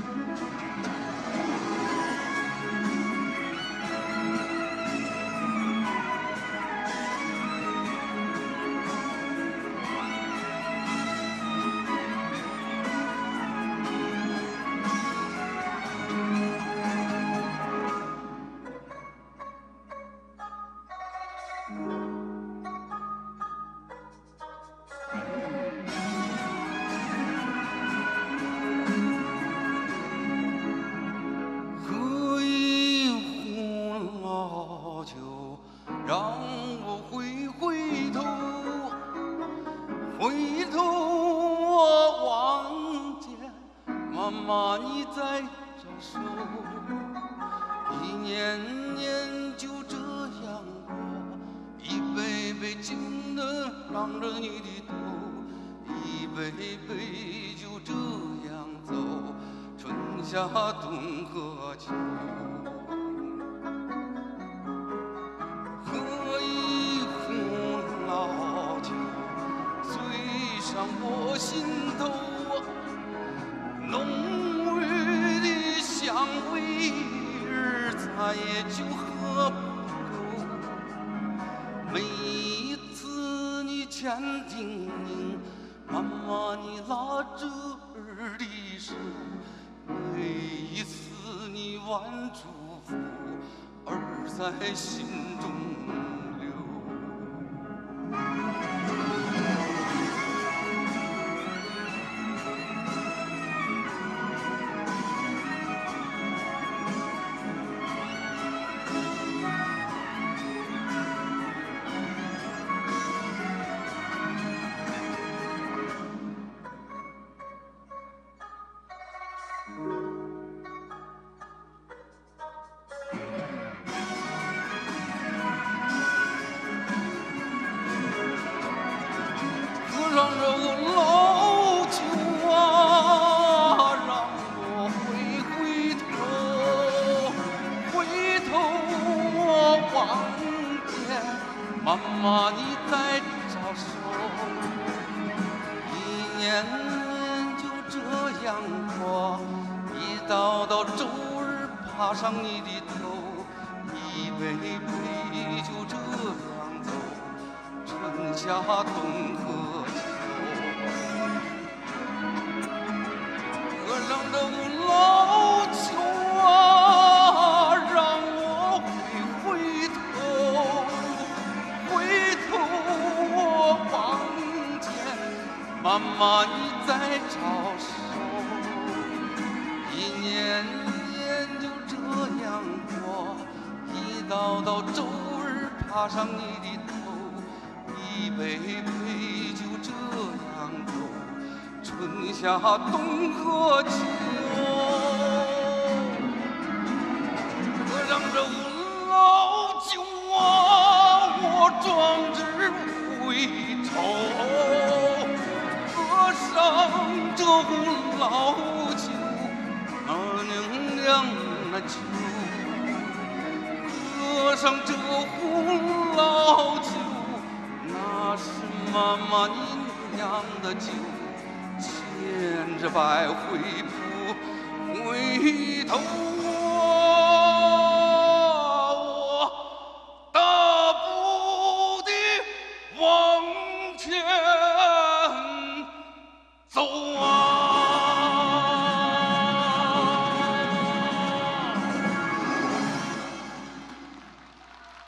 在心中留。妈妈，你在招手，一年就这样过，一道道周儿爬上你的头，一杯杯就这样走，春夏冬和秋。河上的老秋啊，让我回头。我望见妈妈你在招手，一年年就这样过，一道道周儿爬上你的头，一杯杯就这样走，春夏冬和秋。喝上这五老酒啊，我壮志回头，喝上这壶老酒，娘娘那酒，喝上这壶老酒，那是妈妈你酿的酒，千只百回不回头。